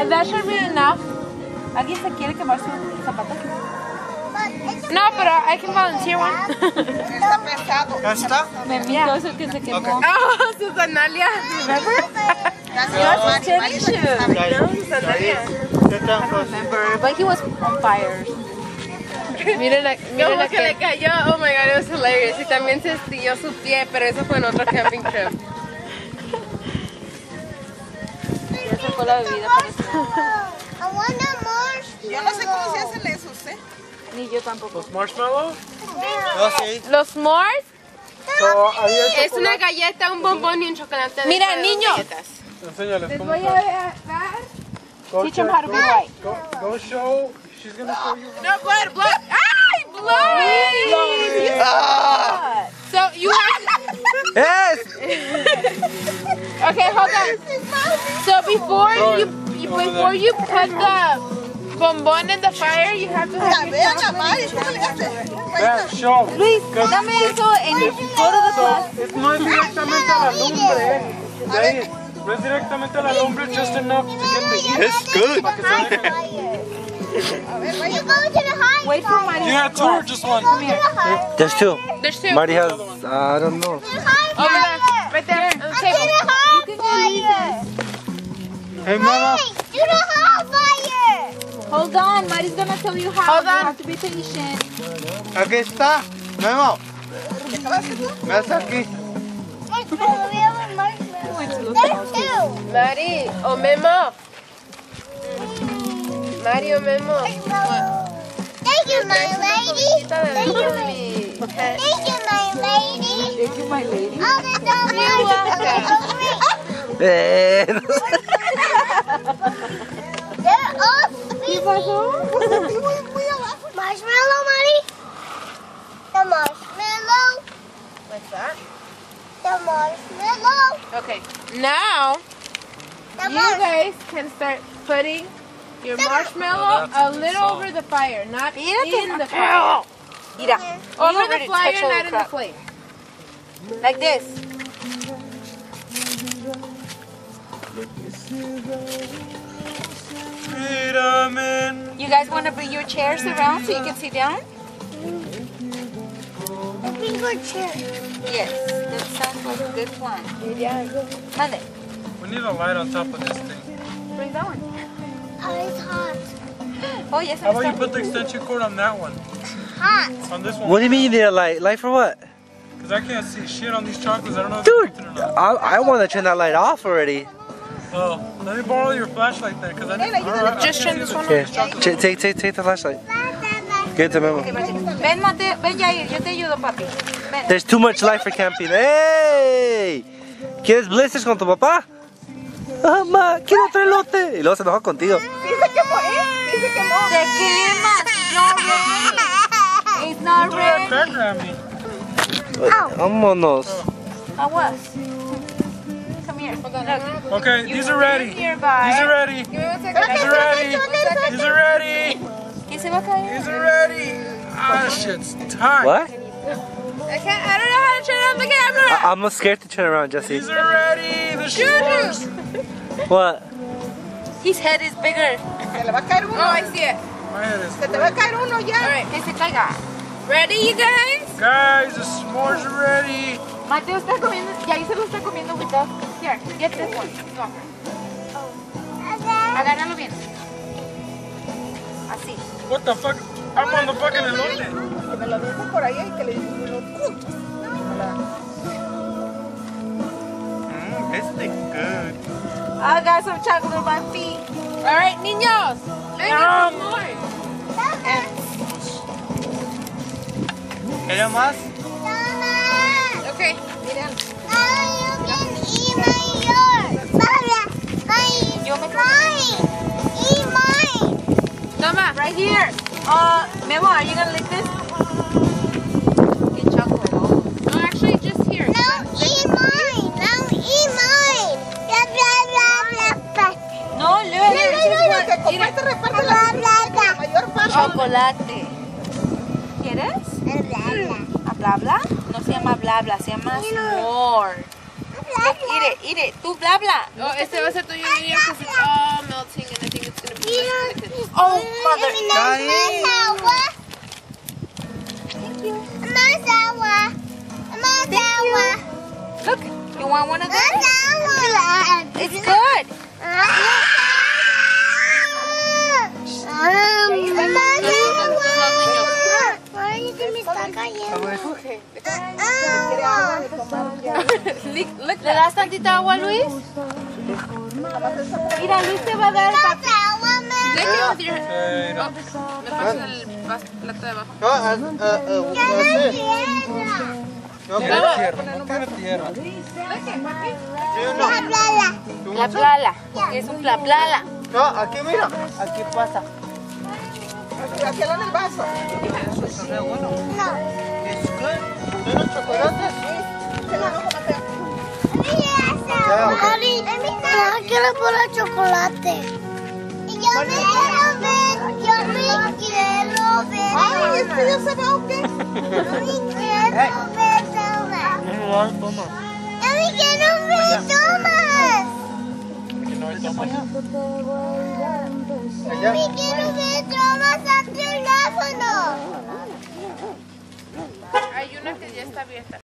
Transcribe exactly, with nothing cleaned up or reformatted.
that should be enough. ¿Alguien se quiere quemar sus zapatos? No, pero I can volunteer one. Está pesado. ¿Ya está? Memito es el que se quemó. Okay. Oh, sus sandalias. Remember? Gracias, tennis shoes. No, sus sandalias. Remember, but he was on fire. Miren la, miren Como la que le cayó, oh my god, it was hilarious. Y también se estilló su pie, pero eso fue en otro camping trip. Ya se fue la bebida para eso. Yo no sé cómo se hacen esos, ¿eh? Ni yo tampoco. ¿Los marshmallows? Yo sí. Los s'mores. So, ahí hay Es una chocolate. galleta, un bombón y un chocolate. Mira, dentro de dos niños. galletas. Enséñales Les cómo voy se a hace. dar. Go Teach them check- how to be go- white. Go, go show. She's gonna show you. No, blood, blood. ¡Ay, blood! Ah. So you have Yes. Okay, hold on. So before you, you before you put the bonbon in the fire, you have to have your Vean, chocolate. Amari, ¿cómo le hace? Yeah, show. Luis, dame eso en el go to the class. So, es- no es directamente a la lumbre. eh. De ahí, no es directamente a la lumbre, just enough to get the heat. It's good. Para que se deje. Wait for my. You had two or just one? There's two. There's two. Marty has, uh, I don't know. Over there, right there on the table. You can get Hey, mama. Hold on, Mari's gonna tell you how. Hold You on. have to be patient. Aquí está. Memo. Ves aquí. Mari o Memo. Mari o Memo. Thank you, my lady. Quita de Thank dentro you, de my mi Thank pet. you, my lady. Thank you, my lady. Oh, that's so much. Eh, no sé. They're all sweet. pasó? Marshmallow, Mari. The marshmallow. What's that? The marshmallow. Okay. Now The You marshmallow. guys can start putting your marshmallow a little over the fire, not in the fire. Mira. Over the fire, not in the flame. Like this. Freedom in. You guys want to bring your chairs around so you can sit down? The finger chair. Yes, that sounds like a good plan. Mande. We need a light on top of this thing. Bring that one. Oh, it's hot. Oh, yes, How I'm about you sorry. put the extension cord on that one? Hot. On this one? What do you mean you need a light? Light for what? Because I can't see shit on these chocolates. I don't know if Dude, it's or not. I, I want to turn that light off already. Oh, let me borrow your flashlight then, because I need. Alright, Just I turn can't this see one the- Okay, these chocolates. Ch- take, take, take the flashlight. Give it to Memo. Ven, Mateo. Ven, Jair. Yo te ayudo, papi. Ven. There's too much light for camping. ¡Hey! ¿Quieres blisters con tu papá? Mamá, quiero otro elote. Y luego se enoja contigo. Se quema. It's not Throw that ready. cracker at me. Vámonos. I was. Come here. Hold on. Okay, these are ready. These Nearby. are ready. Give me one second. These are ready. These are ready. ¿Quién se va a caer? These are ready. Ah, this shit's tight. What? I can't. I don't know how to turn on the camera. I I'm scared to turn around, Jesse. These are ready. The shoes. What? His head is bigger. Se le va a caer uno. Oh, I see it. My head is. Se te va a caer uno ya. All right. Que se caiga. Ready, you guys? Guys, the s'mores are ready. Mateo está comiendo. Jair se lo está comiendo without. Here, get this one. No. Agárralo bien. Así. What the fuck? I'm on the fucking elote. Que me lo dejo por ahí y que le digo juntos. Mmm, this thing's good. I got some chocolate on my feet. All right, niños. Yum. ¿Quieres más? Okay. Toma. Right here. Uh, Memo, are you gonna lick this? Get chocolate. No, actually, just here. No, luego. Que como este reparte la mayor parte. Chocolate. ¿Quieres? ¿A bla bla? No se llama bla bla, se llama s'more. Look, eat it, eat it. Tú bla bla. Oh, este va a ser tuyo, Miriam, because it's all melting and I think Oh, mother. Caí. agua. Más agua. Más agua. Look, you want one of those? Más agua. It's good. Ay, se me está cayendo. Look, ¿le das tantita agua, Luis? Mira, Luis te va a dar el papel. Lick it with your hand. Oh, me pasa el vas- plato de abajo. No, ah, ah, ah, así. No, tiene tierra, no tiene tierra. ¿Sí o no? La plala. ¿Qué es un pla plala? No, aquí mira. Aquí pasa. Aquí, aquí en el vaso. ¿Tienes chocolates? No quiero puro chocolate. Yo me quiero ver, yo me quiero ver. Ay, este ya se va o qué. Yo me quiero ver, Tomás. No, toma. Yo me quiero ver, Tomás. Allá. Me quiero ver, Tomás, al teléfono. Hay una que ya está abierta.